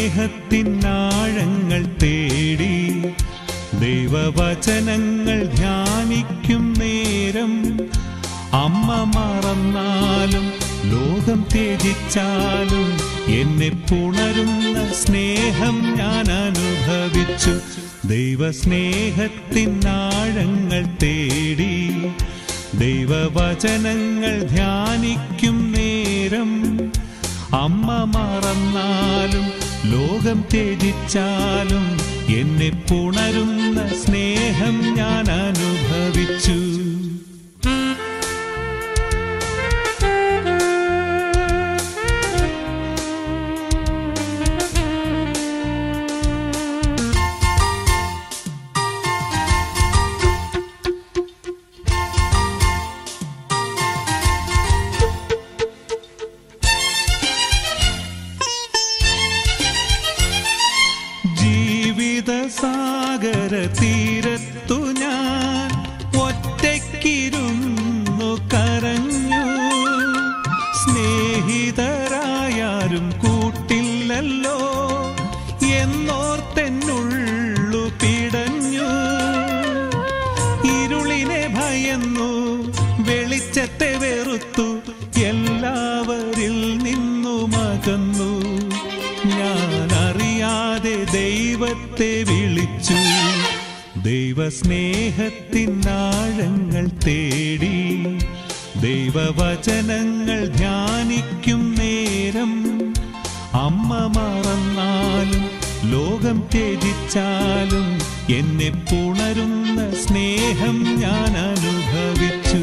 സ്നേഹത്തിനാഴങ്ങൾ തേടി ദൈവവചനങ്ങൾ ധ്യാനിക്കും നേരം അമ്മ മറന്നാലും ലോകം ത്യജിച്ചാലും എന്നെ പുണരുന്ന സ്നേഹം ഞാൻ അനുഭവിച്ചു. ദൈവസ്നേഹത്തിനാഴങ്ങൾ തേടി ദൈവവചനങ്ങൾ ധ്യാനിക്കും നേരം അമ്മ മറന്നാലും ലോകം ത്യജിച്ചാലും എന്നെ പുണരുന്ന സ്നേഹം ഞാൻ അനുഭവിച്ചു. സാഗര തീരത്തു ഞാൻ ഒറ്റയ്ക്കിരുന്നു കരഞ്ഞു. സ്നേഹിതരായാരും കൂട്ടില്ലല്ലോ എന്നോർത്തെന്നുള്ളു പിടഞ്ഞു. ഇരുളിനെ ഭയന്നു വെളിച്ചത്തെ വെറുത്തു എല്ലാവരിൽ നിന്നും അകന്നു. ഞാൻ അറിയാതെ ദൈവത്തെ വിളിച്ചു. ദൈവസ്നേഹത്തിനാഴങ്ങൾ തേടി ദൈവവചനങ്ങൾ ധ്യാനിക്കും നേരം അമ്മ മറന്നാലും ലോകം ത്യജിച്ചാലും എന്നെ പുണരുന്ന സ്നേഹം ഞാൻ അനുഭവിച്ചു.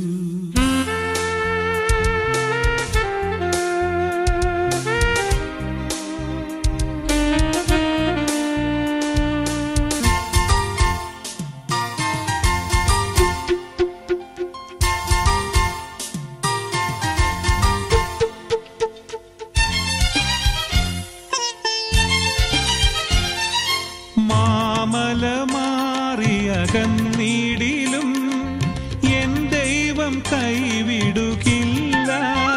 മാമലമാറിയകന്നീടിലും എൻ ദൈവം കൈവിടുകില്ല.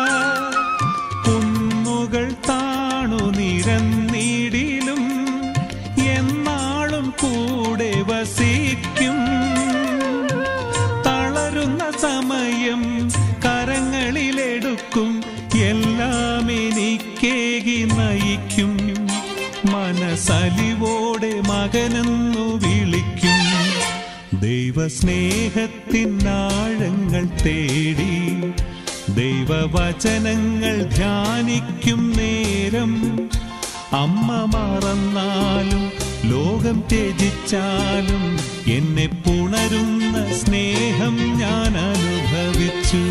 കുന്നുകൾ താണു നിരന്നീടിലും എന്നാളും കൂടെ വസിക്കും. തളരുന്ന സമയം കരങ്ങളിലെടുക്കും എല്ലാം എനിക്കേകി നയിക്കും. മനസ്സലിവോടെ മകനെന്നു വിളിക്കും. ദൈവസ്നേഹത്തിനാഴങ്ങൾ തേടി ദൈവവചനങ്ങൾ ധ്യാനിക്കും നേരം അമ്മ മറന്നാലും ലോകം ത്യജിച്ചാലും എന്നെ പുണരുന്ന സ്നേഹം ഞാൻ അനുഭവിച്ചു.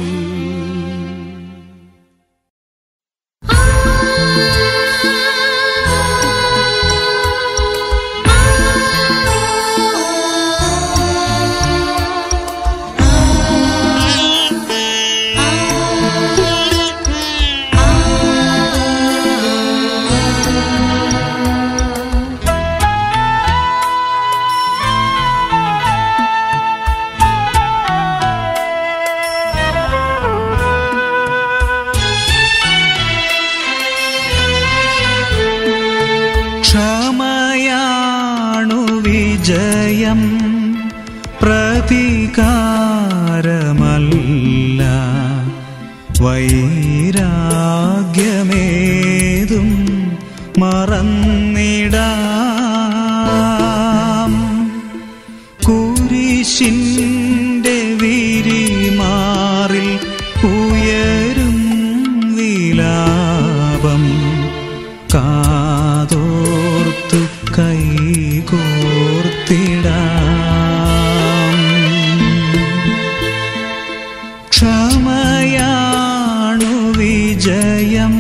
ജയം പ്രതികാരമല്ല, വൈരാഗ്യമേതും മറന്നിടാം. കുരിശിന്റെ വിരിമാറിൽ ഉയരും വിലാപം കാതോർത്തു കൈകോർത്തിടാം. ക്ഷമയാണു വിജയം,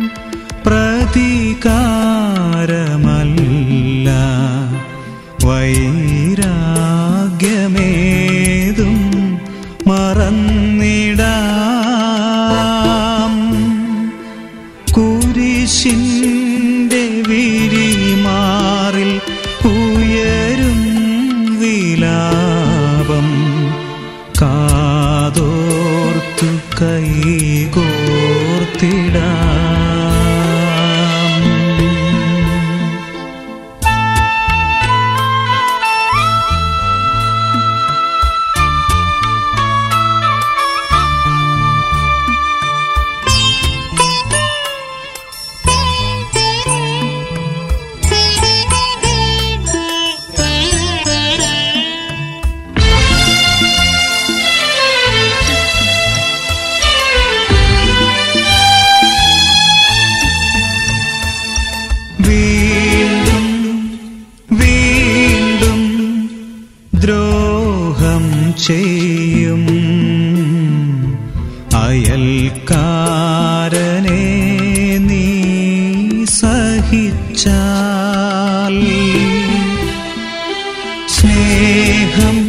പ്രതികാരമല്ല, വൈരാഗ്യമേതും മറന്നിടാം. കുരിശിന്റെ വിരിമാറിൽ ഉയരും വിലാപം കാതോർത്തു കൈകോർത്തിടാം. സ്നേഹം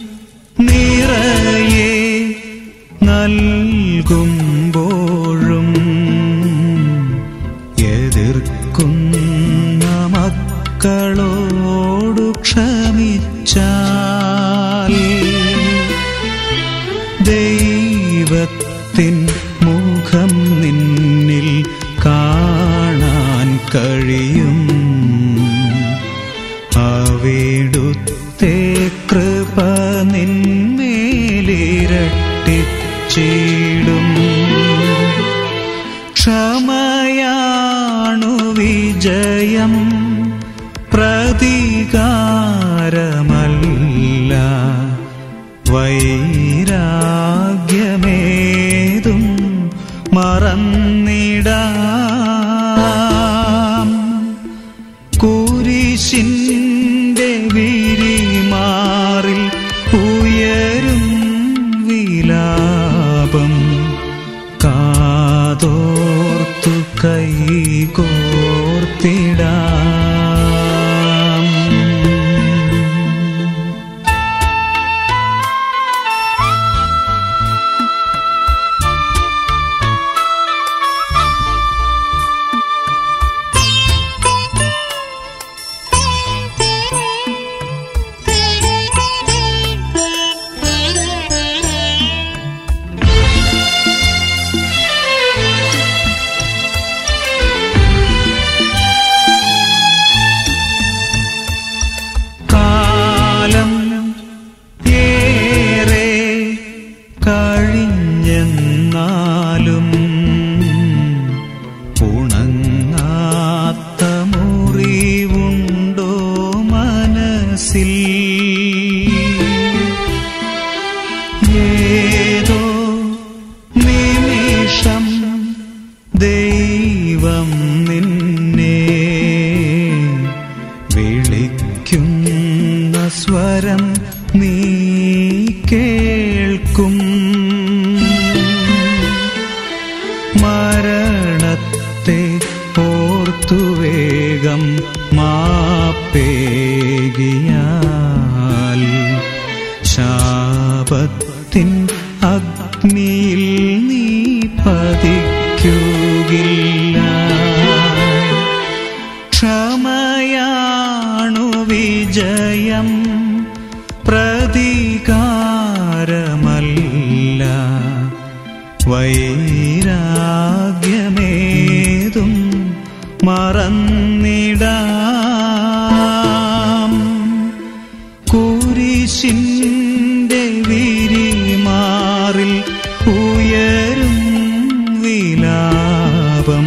നിറയെ നൽകുമ്പോഴും എതിർക്കുന്ന മക്കളോടു ക്ഷമിച്ചാൽ ദൈവത്തിൻ മുഖം നിന്നിൽ കാണാൻ കഴിയും. അവിടുത്തെ കൃപ നിന്മേലിരട്ടിച്ചിടും. ക്ഷമയാണു വിജയം, പ്രതികാരമല്ല. വൈരാഗ്യമേതും മറന്നിടാം. കുരിശിന്റെ വിരിമാറിൽ ഉയരും വിലാപം കാതോർത്തു കൈകോർത്തിടാം. കഴിഞ്ഞെന്നാലും ഉണങ്ങാത്ത മുറിവുണ്ടോ മനസ്സിൽ? ഏതോ നിമിഷം ദൈവം നിന്നെ വിളിക്കുന്ന സ്വരം നീ കേൾക്കും. മരണത്തെ ഓർത്തു വേഗം മാപ്പേകിയാൽ ശാപത്തിൻ അഗ്നിയിൽ നീ പതിക്കുകയില്ല. ക്ഷമയാണു വിജയം, പ്രതികാരമല്ല. വൈരാഗ്യമേതും മറന്നിടാം. കുരിശിന്റെ വിരിമാറിൽ ഉയരും വിലാപം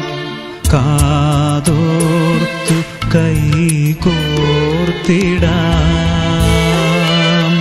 കാതോർത്തു കൈകോർത്തിടാം.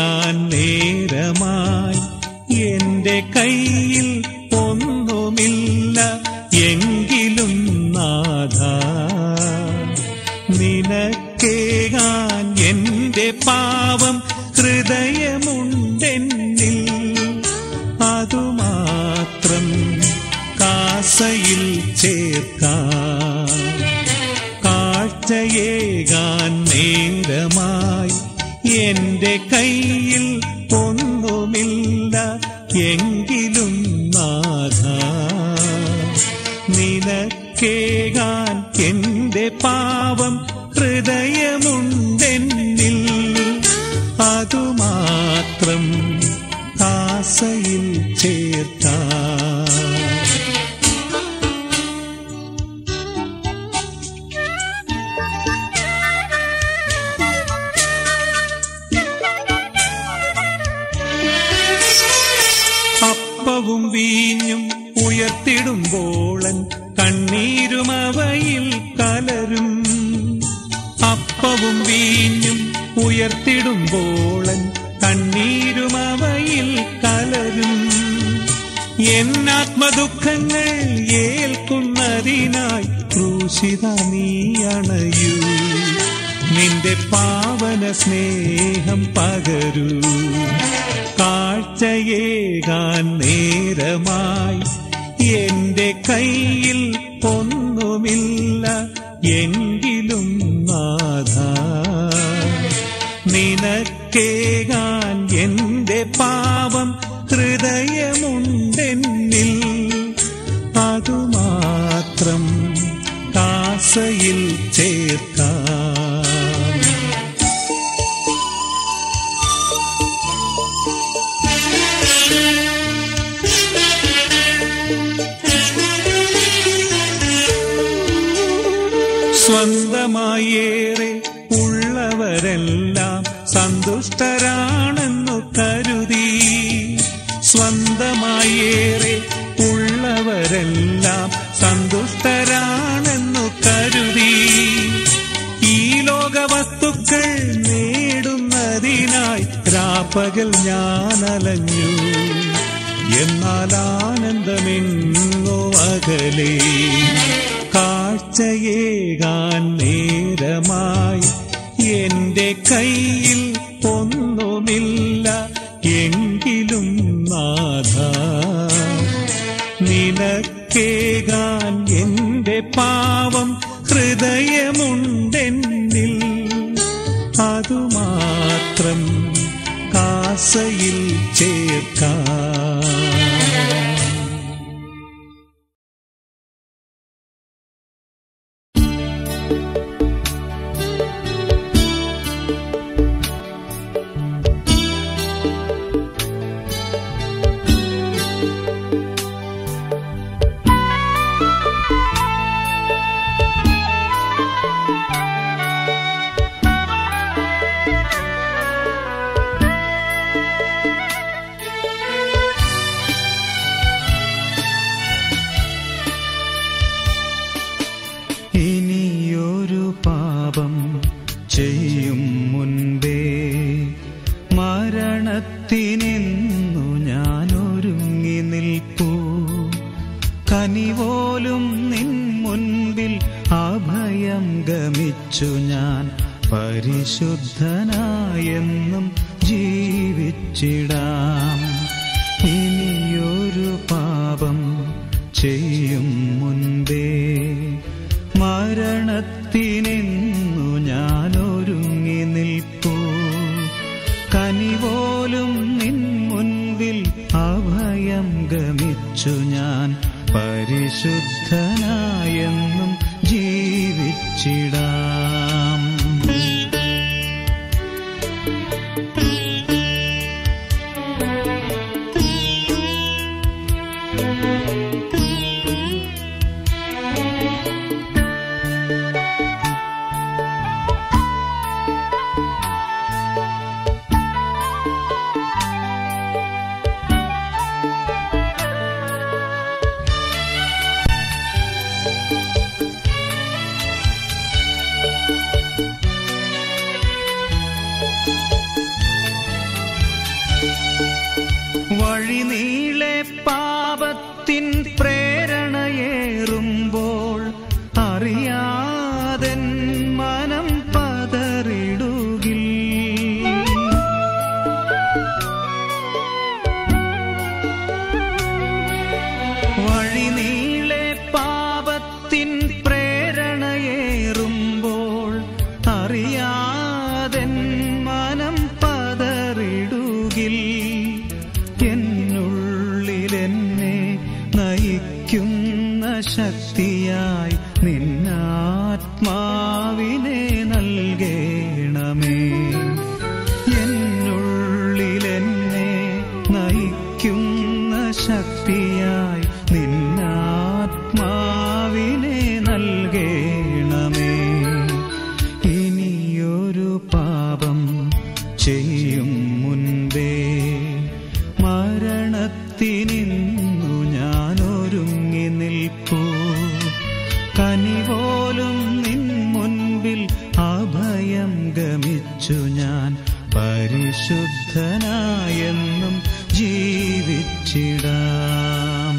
നിനക്കേകാൻ നേരമായി എന്റെ കയ്യിൽ ഒന്നുമില്ല എങ്കിലും നാഥ നിനക്കേകാൻ എന്റെ പാവം ഹൃദയമുണ്ടെന്നിൽ അതുമാത്രം കാസയിൽ ചേർക്കാം കാഴ്ചയേകാൻ നേരമായി എന്റെ കയ്യിൽ ഒന്നുമില്ല എങ്കിലും നാഥ നിനക്കേകാൻ എന്റെ പാവം ഹൃദയമുണ്ടെന്നിൽ അതുമാത്രം കാസയിൽ ചേർക്കാം അപ്പവും വീഞ്ഞും ഉയർത്തിടുമ്പോളൻ കണ്ണീരും അവയിൽ കലരും അപ്പവും വീഞ്ഞും ഉയർത്തിടുമ്പോളൻ കണ്ണീരും അവയിൽ കലരും എന്നാത്മദുഃഖങ്ങൾ ഏൽക്കുന്നതിനായി ക്രൂശിത നീ അണയൂ നിന്റെ പാവന സ്നേഹം പകരൂ കാഴ്ചയേകാൻ നേരമായി എന്റെ കയ്യിൽ ഒന്നുമില്ല എങ്കിലും നാഥ നിനക്കേകാൻ എന്റെ പാവം ഹൃദയമുണ്ടെന്നിൽ അതുമാത്രം കാസയിൽ ചേർക്കാം സ്വന്തമായേറെ ഉള്ളവരെല്ലാം സന്തുഷ്ടരാണെന്നു കരുതി സ്വന്തമായേറെ ഉള്ളവരെല്ലാം സന്തുഷ്ടരാണെന്നു കരുതി ഈ ലോകവസ്തുക്കൾ നേടുന്നതിനായി രാപ്പകൽ ഞാൻ അലഞ്ഞു എന്നാൽ ആനന്ദമെങ്ങോ അകലെ കാഴ്ചയേകാൻ നേരമായി എന്റെ കയ്യിൽ ഒന്നുമില്ല എങ്കിലും നാഥ നിനക്കേകാൻ എന്റെ പാവം ഹൃദയമുണ്ടെന്നിൽ അതുമാത്രം കാസയിൽ ചേർക്കാം ചെയ്യും മുൻപേ മരണത്തിനെന്നു ഞാൻ ഒരുങ്ങി നിൽപ്പൂ കനിപോലും നിൻ മുൻപിൽ അഭയം ഗമിച്ചു ഞാൻ പരിശുദ്ധനായെന്നും ജീവിച്ചിടാം ഇനിയൊരു പാപം ചെയ്യും മുൻപേ മരണത്തിനെന്നു ഞാൻ ഒരുങ്ങി നിൽപ്പൂ കനിപോലും നിൻ മുൻപിൽ അഭയം ഗമിച്ചു ഞാൻ പരിശുദ്ധനായെന്നും ജീവിച്ചിടാം വഴിനീളെ പാപത്തിൻ പ്രേരണയേറുമ്പോൾ അറിയാതെ മനം പതറിടുകിൽ. വഴിനീളെ പാപത്തിൻ പ്രേരണയേറുമ്പോൾ അറിയാതെ മനം പതറിടുകിൽ. എന്നുള്ളിലെന്നെ നയിക്കുന്ന ശക്തിയായി നിന്നാത്മാവിനെ നൽകേണമേ. എന്നുള്ളിലെന്നെ നയിക്കുന്ന ശക്തിയായി നിന്നാത്മാവിനെ നൽകേണമേ. ഇനിയൊരു പാപം ചെയ്യും മുൻപേ മരണത്തിനിന്നു ഞാനൊരുങ്ങി നിൽപ്പൂ. കനിപോലും നിൻ മുൻപിൽ അഭയം ഗമിച്ചു ഞാൻ പരിശുദ്ധനായെന്നും ജീവിച്ചിടാം.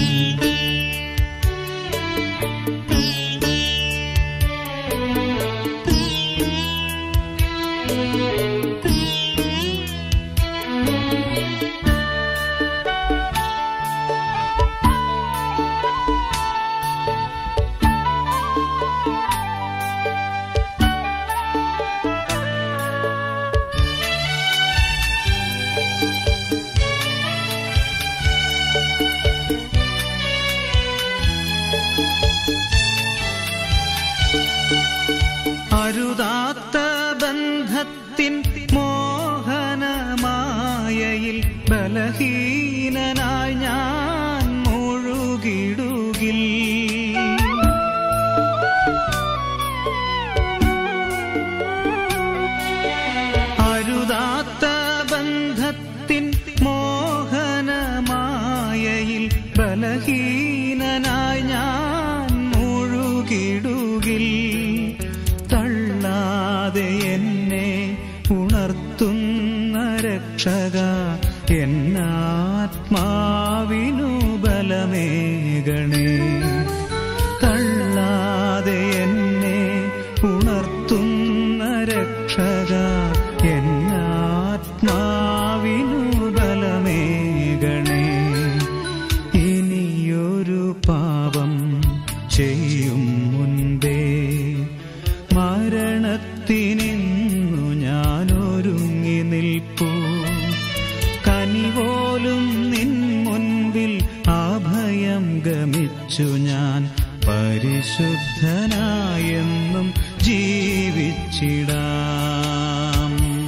അരുതാത്ത ബന്ധത്തിൻ മോഹനമായയിൽ ബലഹീനനായി ഞാൻ മുഴുകിടുകിൽ. അരുതാത്ത ബന്ധത്തിൻ മോഹനമായയിൽ ബലഹീനനായി ഞാൻ മുഴുകിടുകിൽ. തള്ളാതെ എന്നെ ഉണർത്തുന്ന രക്ഷക എന്നാത്മാവിനു ബലമേകണേ. തള്ളാതെ എന്നെ ഉണർത്തുന്ന രക്ഷക എന്നാത്മാവിനു ബലമേകണേ. ഇനിയൊരു പാപം ചെയ്യും മുൻപേ മരണത്തിനിന്നു ഞാനൊരുങ്ങി നിൽപ്പൂ. കനിപോലും നിൻ മുൻപിൽ അഭയം ഗമിച്ചു ഞാൻ പരിശുദ്ധനായെന്നും ജീവിച്ചിടാം.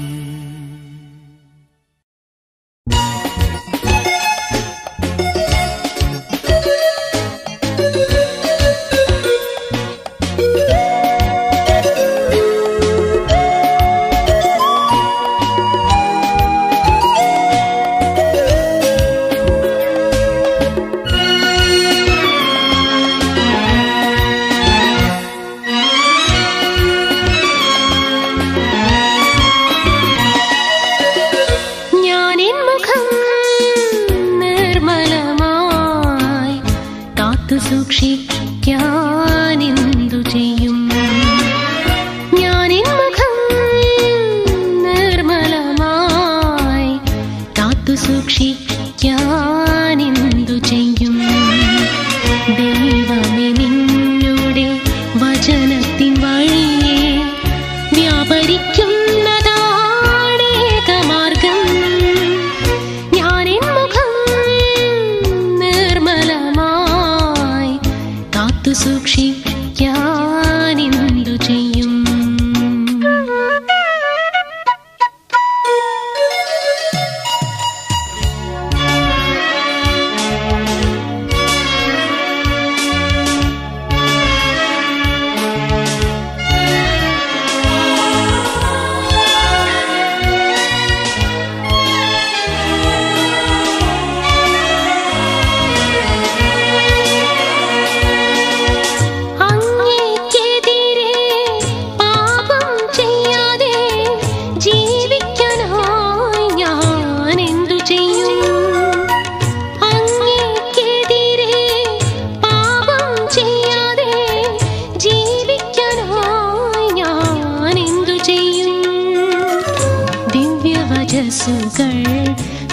സൂക്ഷിക്കാനെന്തു ചെയ്യും ഞാനിൻ മുഖം നിർമ്മലമായി കാത്തു സൂക്ഷിക്കാനെന്തു ചെയ്യും. ദൈവമേ നിന്നുടെ വചനത്തിൻ വഴിയെ വ്യാപരിക്കുന്നതാണേകമാർഗം. ഞാനിൻ മുഖം നിർമ്മലമായി കാത്തു സൂക്ഷിക്കാനെന്തു ചെയ്യും.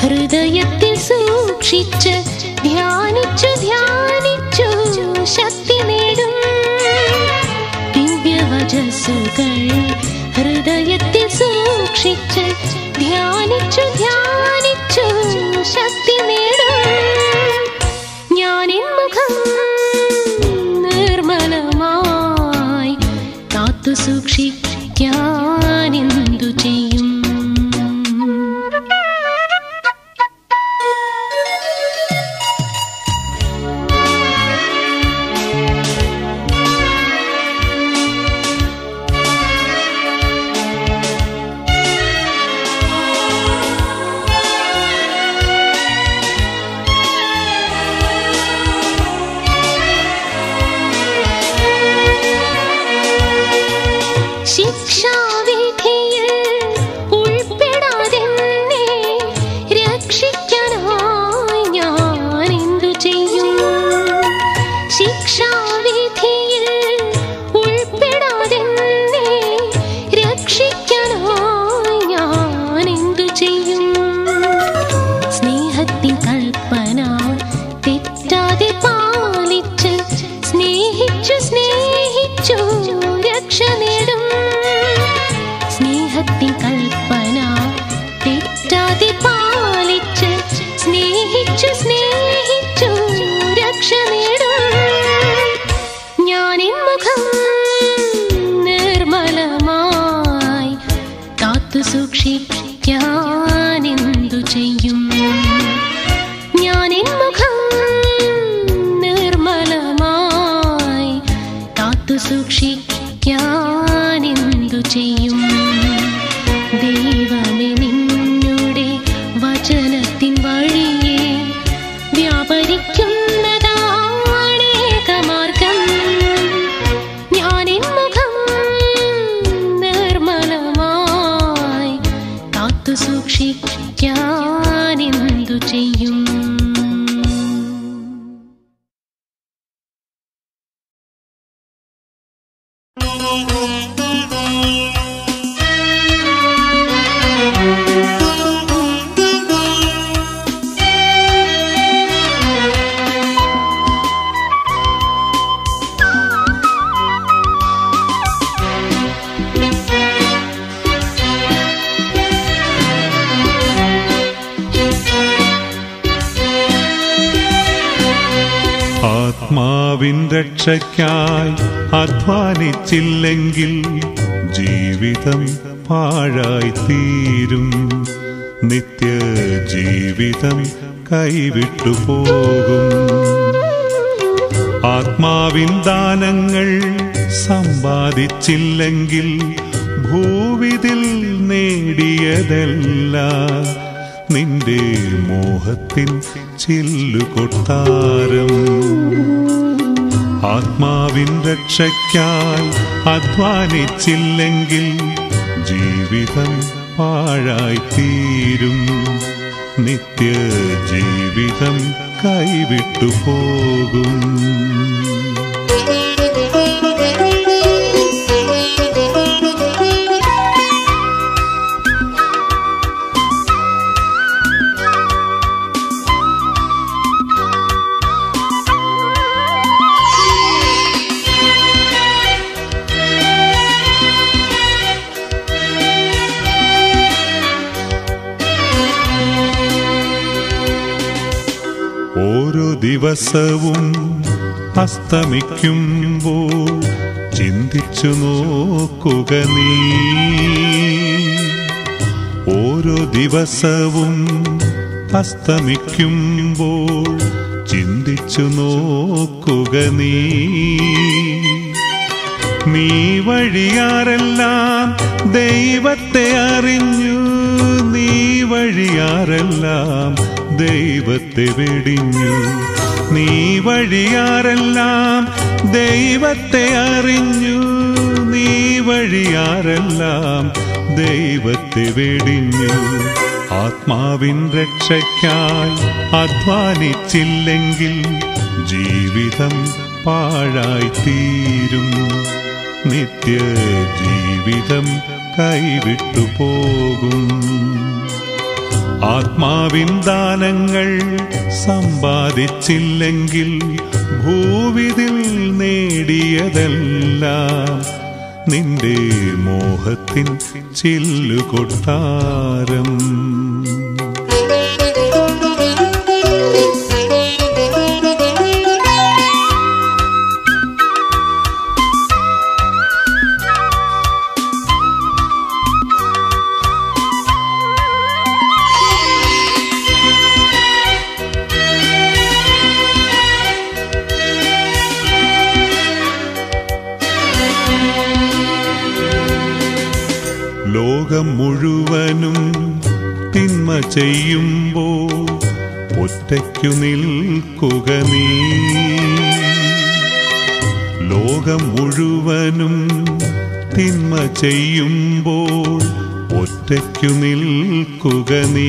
ഹൃദയത്തിൽ സൂക്ഷിച്ച് ധ്യാനിച്ചു ധ്യാനിച്ചു ശക്തി നേടും ദിവ്യവചസ്സുകൾ. ഹൃദയത്തിൽ സൂക്ഷിച്ച് ധ്യാനിച്ചു ധ്യാനിച്ചു ശക്തി നേടും. ഞാനെൻ മുഖം നിർമ്മലമായി കാത്തു സൂക്ഷിക്കാനെന്തു ചെയ്യും? ശിക്ഷാവിധിയിൽ ഉൾപ്പെടാതെന്നെ രക്ഷിക്കാനായി ഞാൻ എന്തു ചെയ്യും? ശിക്ഷാവിധിയിൽ ഉൾപ്പെടാതെന്നെ രക്ഷിക്കാനായി ഞാൻ എന്തു ചെയ്യും? സ്നേഹത്തിൻ കൽപ്പന തെറ്റാതെ പാലിച്ച് സ്നേഹിച്ചു സ്നേഹിച്ചു രക്ഷ നേടും. സ്നേഹത്തിൻ കൽപ്പന തെറ്റാതെ പാലിച്ച് സ്നേഹിച്ചു സ്നേഹിച്ചു രക്ഷ നേടും. ഞാനെൻ മുഖം നിർമ്മലമായി കാത്തു സൂക്ഷിക്കാനെന്തു ചെയ്യും? ഞാനെൻ മുഖം നിർമ്മലമായി കാത്തു സൂക്ഷിക്കാനെന്തു ചെയ്യും? ദൈവമേ, നിന്നുടെ വചനത്തിൻ വഴിയെ വ്യാപരിക്കുന്നതാണേകമാർഗം. ഞാനെൻ മുഖം നിർമ്മലമായി കാത്തു സൂക്ഷിക്കാനെന്തു ചെയ്യും? ആത്മാവിൻ രക്ഷയ്ക്കായി അധ്വാനിച്ചില്ലെങ്കിൽ ജീവിതം പാഴായി തീരും. നിത്യജീവിതം കൈവിട്ടു പോകും. ആത്മാവിൻ ദാനങ്ങൾ സമ്പാദിച്ചില്ലെങ്കിൽ ഭൂവിതിൽ നേടിയതെല്ലാം നിന്റെ മോഹത്തിൻ ചില്ലുകൊട്ടാരം. ആത്മാവിൻ രക്ഷയ്ക്കായി അധ്വാനിച്ചില്ലെങ്കിൽ ജീവിതം പാഴായി തീരും. നിത്യജീവിതം കൈവിട്ടു പോകും. ഓരോ ദിവസവും അസ്തമിക്കുമ്പോൾ ചിന്തിച്ചു നോക്കുക നീ. ഓരോ ദിവസവും അസ്തമിക്കുമ്പോൾ ചിന്തിച്ചു നോക്കുക നീ. നീ വഴിയാരെല്ലാം ദൈവത്തെ അറിഞ്ഞു, നീ വഴിയാരെല്ലാം ദൈവത്തെ വെടിഞ്ഞു. നീ വഴിയാരെല്ലാം ദൈവത്തെ അറിഞ്ഞു, നീ വഴിയാരെല്ലാം ദൈവത്തെ വെടിഞ്ഞു. ആത്മാവിൻ രക്ഷയ്ക്കായി അധ്വാനിച്ചില്ലെങ്കിൽ ജീവിതം പാഴായി തീരും. നിത്യജീവിതം കൈവിട്ടു പോകും. ആത്മാവിൻ ദാനങ്ങൾ സമ്പാദിച്ചില്ലെങ്കിൽ ഭൂവിതിൽ നേടിയതെല്ലാം നിന്റെ മോഹത്തിൻ ചില്ലുകൊട്ടാരം. ലോകം മുഴുവനും തിന്മ ചെയ്യുമ്പോൾ ഒറ്റയ്ക്കു നിൽക്കുക നീ. ലോകം മുഴുവനും തിന്മ ചെയ്യുമ്പോൾ ഒറ്റയ്ക്കു നിൽക്കുക നീ.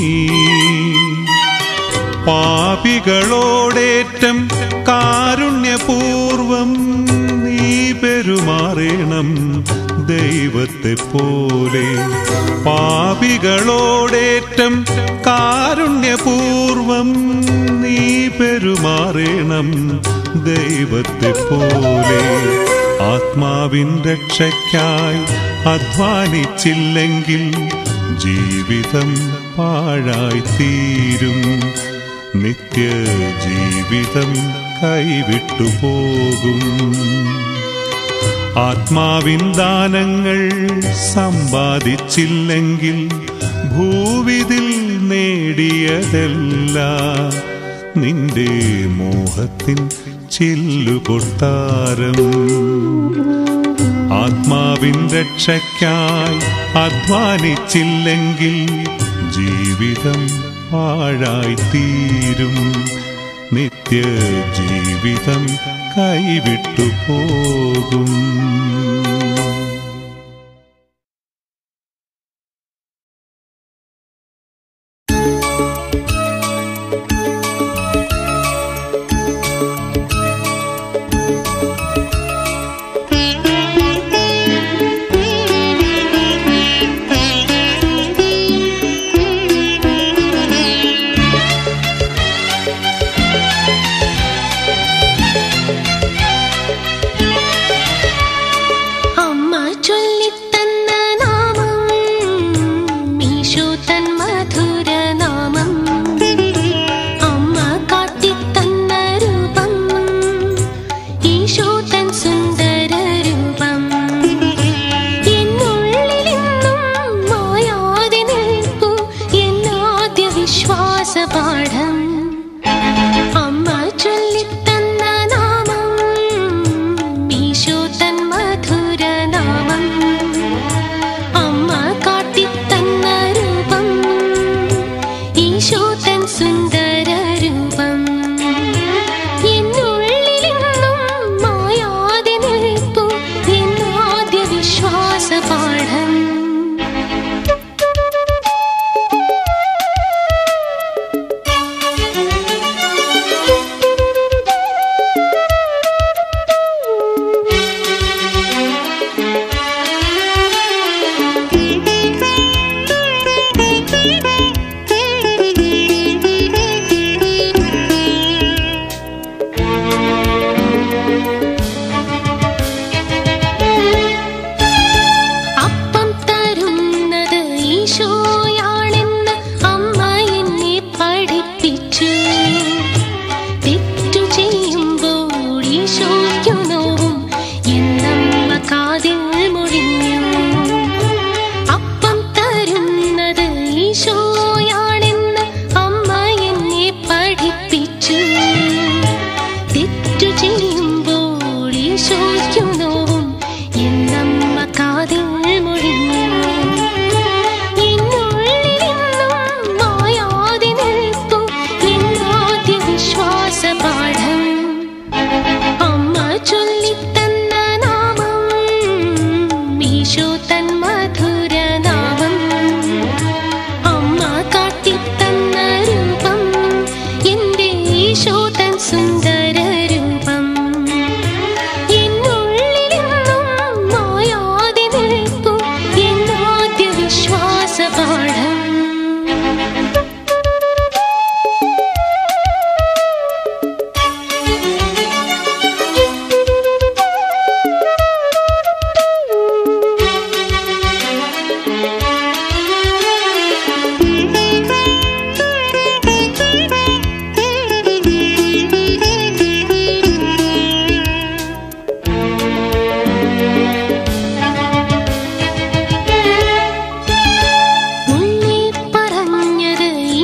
പാപികളോടേറ്റം കാരുണ്യപൂർവം നീ പെരുമാറണം ദൈവത്തെ പോലെ. പാപികളോടേറ്റം കാരുണ്യപൂർവം നീ പെരുമാറണം ദൈവത്തെ പോലെ. ആത്മാവിൻ രക്ഷയ്ക്കായി അധ്വാനിച്ചില്ലെങ്കിൽ ജീവിതം പാഴായിത്തീരും. നിത്യ ജീവിതം കൈവിട്ടുപോകും. ആത്മാവിൻ ദാനങ്ങൾ സമ്പാദിച്ചില്ലെങ്കിൽ ഭൂവിതിൽ നേടിയതെല്ലാം നിന്റെ മോഹത്തിൻ ചില്ലുകൊട്ടാരം. ആത്മാവിൻ രക്ഷയ്ക്കായി അധ്വാനിച്ചില്ലെങ്കിൽ ജീവിതം പാഴായിത്തീരും. നിത്യ ജീവിതം കൈവിട്ടുപോകും.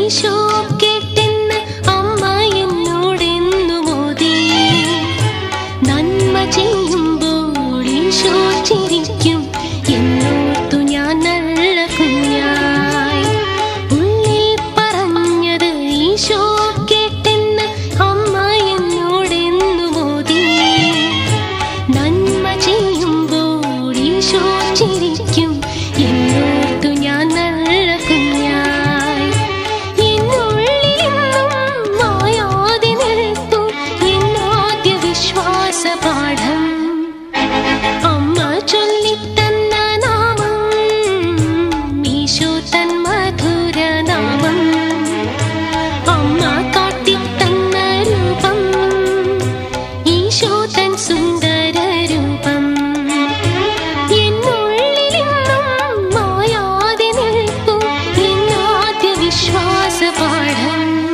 ഈശോ കേട്ടെന്ന് അമ്മ എന്നോടെന്നു മോദി. നന്മ ചെയ്യുമ്പോൾ ഈശോ ചിരിക്കും എന്നോർത്തു ഞാൻ നല്ല കുഞ്ഞായി. ഉള്ളിൽ പറഞ്ഞത് ഈശോ കേട്ടെന്ന് അമ്മ എന്നോടെന്നു മോദി. നന്മ ചെയ്യുമ്പോൾ ഈശോ ചിരിക്കും എന്നോർത്തു ഞാൻ നല്ല കുഞ്ഞായി. എന്നുള്ളിലെന്നും മായാതെ നിൽപ്പു എന്നാദ്യ വിശ്വാസ പാഠം. അമ്മ ചൊല്ലിത്തന്ന നാമം ഈശോ തൻ മധുര നാമം. അമ്മ കാട്ടിത്തന്ന രൂപം ഈശോ തൻ സുന്ദര രൂപം. എന്നുള്ളിലെന്നും മായാതെ നിൽപ്പു എന്നാദ്യ വിശ്വാസ പാഠം.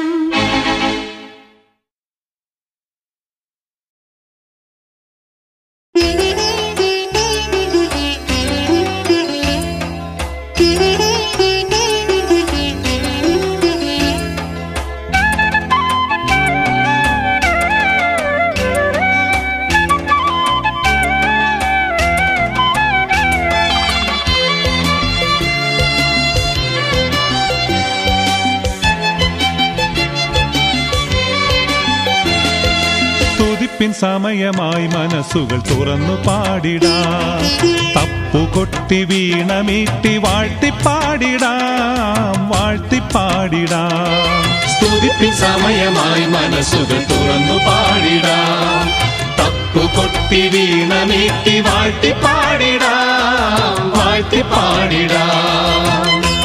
സ്തുതിപ്പിൻ സമയമായി മനസ്സുകൾ തുറന്നു പാടിടാം. തപ്പുകൊട്ടി വീണമീട്ടി വാഴ്ത്തിപ്പാടിടാം, വാഴ്ത്തിപ്പാടിടാം. സ്തുതിപ്പിൻ സമയമായി മനസ്സുകൾ തുറന്നു പാടിടാം. തപ്പുകൊട്ടി വീണമീട്ടി വാഴ്ത്തിപ്പാടിടാം, വാഴ്ത്തിപ്പാടിടാം.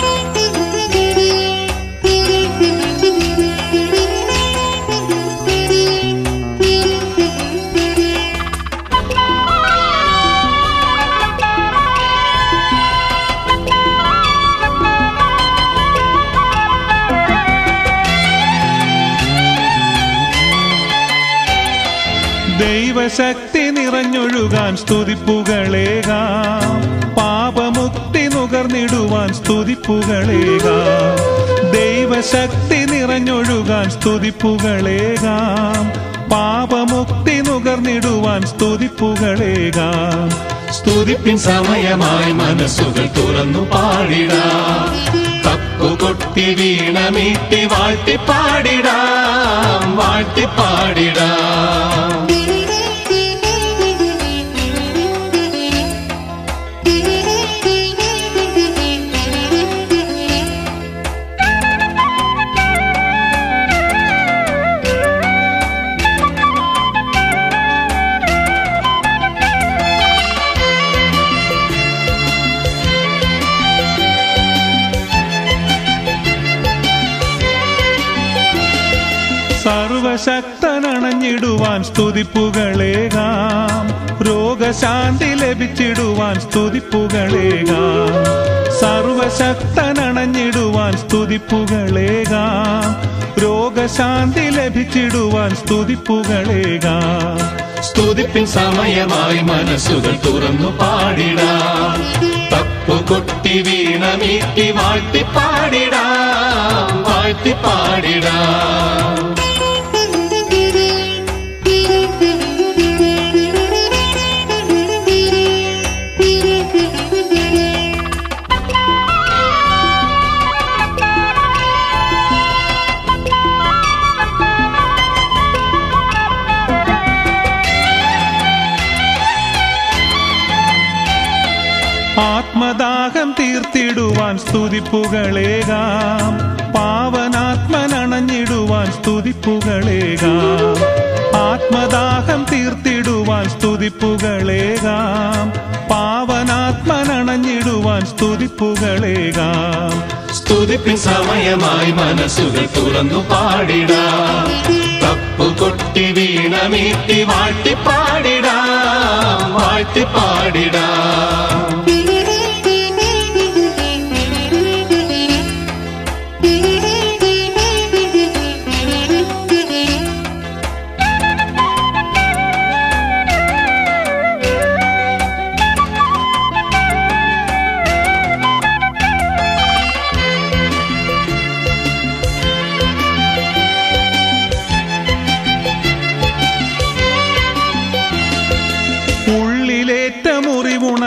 ദൈവശക്തി നിറഞ്ഞൊഴുകാൻ സ്തുതിപ്പുകളേകാം. പാപമുക്തി നുകർന്നിടുവാൻ സ്തുതിപ്പുകളേകാം. ദൈവശക്തി നിറഞ്ഞൊഴുകാൻ സ്തുതിപ്പുകളേകാം. പാപമുക്തി നുകർന്നിടുവാൻ സ്തുതിപ്പുകളേകാം. സ്തുതിപ്പിൻ സമയമായി മനസ്സുകൾ തുറന്നു പാടിടാം. തപ്പുകൊട്ടി വീണമീട്ടി വാഴ്ത്തിപ്പാടിടാം, വാഴ്ത്തിപ്പാടിടാം. സർവശക്തനണഞ്ഞിടുവാൻ സ്തുതിപ്പുകളേകാം. രോഗശാന്തി ലഭിച്ചിടുവാൻ സ്തുതിപ്പുകളേകാം. സർവശക്തനണഞ്ഞിടുവാൻ സ്തുതിപ്പുകളേകാം. രോഗശാന്തി ലഭിച്ചിടുവാൻ സ്തുതിപ്പുകളേകാം. സ്തുതിപ്പിൻ സമയമായി മനസ്സുകൾ തുറന്നു പാടിടാം. തപ്പുകൊട്ടി വീണമീട്ടി വാഴ്ത്തിപ്പാടിടാം, വാഴ്ത്തിപ്പാടിടാം. ആത്മദാഹം തീർത്തിടുവാൻ സ്തുതിപ്പുകളേകാം. പാവനാത്മനണഞ്ഞിടുവാൻ സ്തുതിപ്പുകളേകാം. ആത്മദാഹം തീർത്തിടുവാൻ സ്തുതിപ്പുകളേകാം. പാവനാത്മനണഞ്ഞിടുവാൻ സ്തുതിപ്പുകളേകാം. സ്തുതിപ്പിൻ സമയമായി മനസ്സുകൾ തുറന്നു പാടിടാം. തപ്പുകൊട്ടി വീണമീട്ടി വാഴ്ത്തിപ്പാടിടാം, വാഴ്ത്തിപ്പാടിടാം.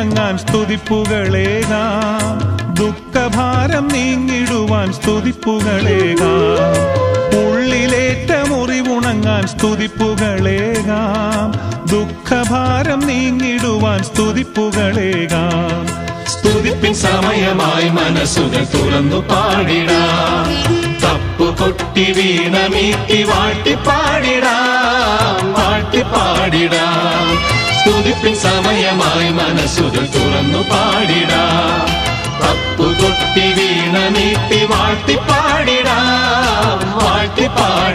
മുറിവുണങ്ങാൻ സ്തുതിപ്പുകളേകാം. ദുഃഖഭാരം നീങ്ങിടുവാൻ സ്തുതിപ്പുകളേകാം. ഉള്ളിലേറ്റ മുറിവുണങ്ങാൻ സ്തുതിപ്പുകളേകാം. ദുഃഖഭാരം നീങ്ങിടുവാൻ സ്തുതിപ്പുകളേകാം. സ്തുതിപ്പിൻ സമയമായി മനസ്സുകൾ തുറന്നു പാടിടാം. തപ്പുകൊട്ടി വീണമീട്ടി വാഴ്ത്തിപ്പാടിടാം, വാഴ്ത്തിപ്പാടിടാം. സ്തുതിപ്പിൻ സമയമായി മനസ്സുകൾ തുറന്നു പാടിടാം. തപ്പുകൊട്ടി വീണമീട്ടി വാഴ്ത്തിപ്പാടിടാം, വാഴ്ത്തിപ്പാടിടാം.